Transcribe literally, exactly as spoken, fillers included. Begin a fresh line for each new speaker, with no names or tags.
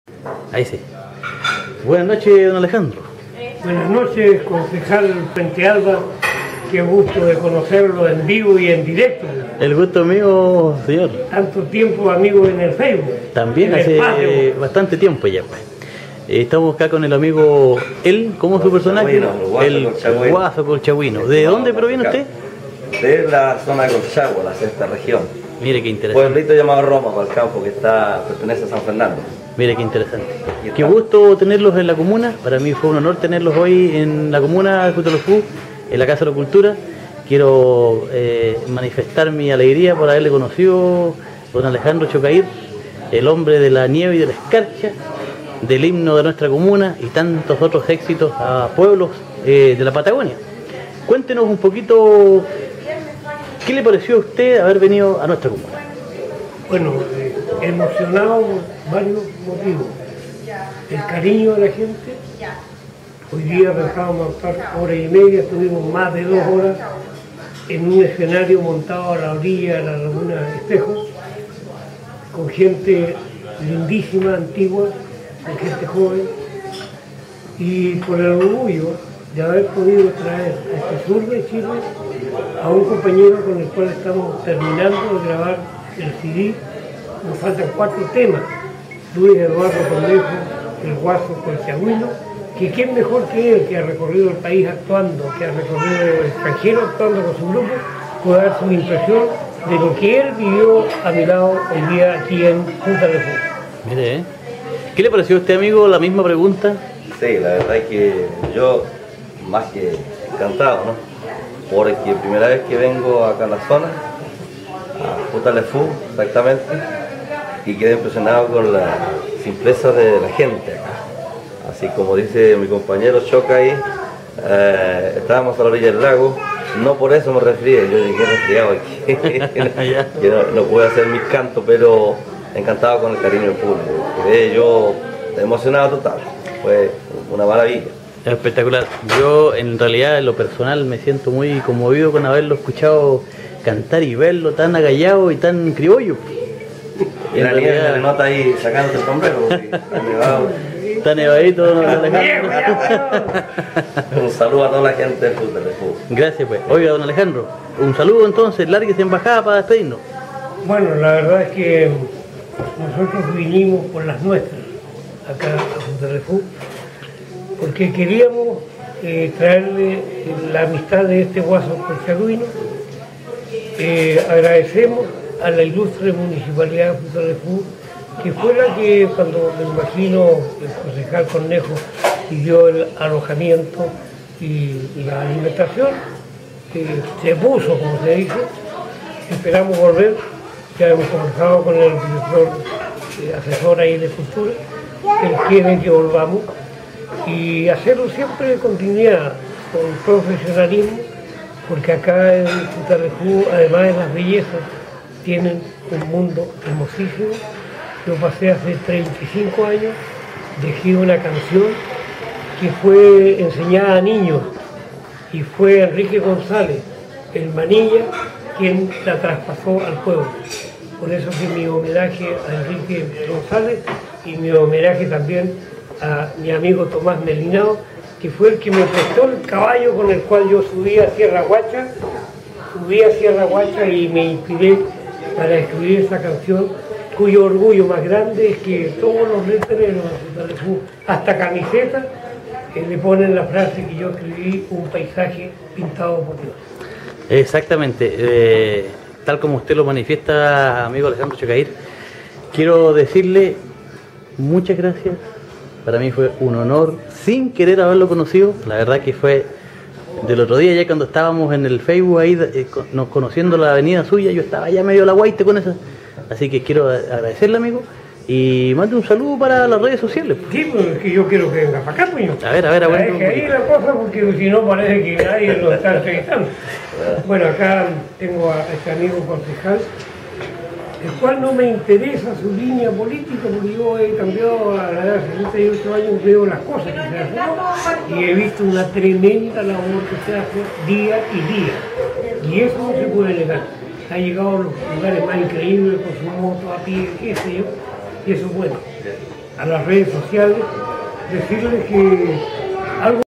Ahí sí. Buenas noches, don Alejandro.
Buenas noches, concejal Puente Alba. Qué gusto de conocerlo en vivo y en directo.
El gusto mío, señor.
Tanto tiempo, amigo, en el Facebook.
También hace espacio. Bastante tiempo ya, pues. Estamos acá con el amigo, él, ¿cómo es su personaje?
El
Guaso Colchagüino. ¿De dónde proviene usted?
De la zona de Colchagua, la sexta región.
Mire qué interesante.
Pueblito llamado Roma, para el campo, que está, pertenece a San Fernando.
Mire qué interesante. Qué gusto tenerlos en la comuna. Para mí fue un honor tenerlos hoy en la comuna de Futalofú, en la Casa de la Cultura. Quiero eh, manifestar mi alegría por haberle conocido a don Alejandro Chocair, el hombre de la nieve y de la escarcha, del himno de nuestra comuna y tantos otros éxitos a pueblos eh, de la Patagonia. Cuéntenos un poquito, ¿qué le pareció a usted haber venido a nuestra comuna?
Bueno, eh, emocionado por varios motivos. El cariño de la gente. Hoy día dejábamos estar hora y media, estuvimos más de dos horas en un escenario montado a la orilla de la laguna de Espejos, con gente lindísima, antigua, con gente joven, y por el orgullo de haber podido traer a este sur de Chile a un compañero con el cual estamos terminando de grabar el C D. Nos faltan cuatro temas: Luis Eduardo Cornejo, el Guaso Colchagüino, que quién mejor que él, que ha recorrido el país actuando, que ha recorrido el extranjero actuando con su grupo, puede dar su impresión de lo que él vivió a mi lado hoy día aquí en Futalofú.
Mire, ¿eh? ¿Qué le pareció a usted, amigo, la misma pregunta?
Sí, la verdad es que yo, más que encantado, ¿no? Porque primera vez que vengo acá a la zona, a Futalofú exactamente, y quedé impresionado con la simpleza de la gente acá. Así como dice mi compañero Choca ahí, eh, estábamos a la orilla del lago, no por eso me refería, yo llegué resfriado aquí, que no, no pude hacer mis cantos, pero encantado con el cariño del público. Quedé yo emocionado total, fue una maravilla.
Espectacular. Yo en realidad en lo personal me siento muy conmovido con haberlo escuchado cantar y verlo tan agallado y tan criollo.
Y la nieve se le nota ahí sacándose el sombrero, porque está nevado.
Está nevadito, don Alejandro.
Un saludo a toda la gente del Futalofú.
Gracias, pues. Oiga, don Alejandro, un saludo entonces, lárguese en bajada para despedirnos.
Bueno, la verdad es que nosotros vinimos por las nuestras acá a Futalofú, porque queríamos eh, traerle la amistad de este Guaso Colchagüino. Eh, agradecemos a la ilustre municipalidad de Futalofú, que fue la que, cuando me imagino el concejal Cornejo pidió el alojamiento y la alimentación, que se puso, como se dice. Esperamos volver. Ya hemos conversado con el director eh, asesor ahí de cultura, que él quiere que volvamos, y hacerlo siempre de continuidad, con profesionalismo, porque acá en Futalofú, además de las bellezas, tienen un mundo hermosísimo. Yo pasé hace treinta y cinco años, dejé una canción que fue enseñada a niños, y fue Enrique González, el Manilla, quien la traspasó al pueblo. Por eso que mi homenaje a Enrique González y mi homenaje también a mi amigo Tomás Melinao, que fue el que me prestó el caballo con el cual yo subí a Sierra Guacha, subí a Sierra Guacha y me inspiré para escribir esta canción, cuyo orgullo más grande es que todos los letreros de Futalofú, hasta camisetas, eh, le ponen la frase que yo escribí: un paisaje pintado por Dios.
Exactamente, eh, tal como usted lo manifiesta, amigo Alejandro Chocair, quiero decirle muchas gracias. Para mí fue un honor, sin querer haberlo conocido. La verdad que fue del otro día, ya cuando estábamos en el Facebook ahí, eh, nos conociendo la avenida suya, yo estaba ya medio a la guaite con esa. Así que quiero agradecerle, amigo, y mande un saludo para las redes sociales.
Sí, pues es que yo quiero que venga para acá, pues.
A ver, a ver, a ver.
Es que ahí la cosa, porque si no parece que nadie lo está entrevistando. Bueno, acá tengo a este amigo concejal, el cual no me interesa su línea política, porque yo he cambiado a la edad de sesenta y ocho años, veo las cosas que se hacen, y he visto una tremenda labor que se hace día y día, y eso no se puede negar. Ha llegado a los lugares más increíbles con su moto a pie, qué sé yo, y eso es bueno. a las redes sociales, decirles que algo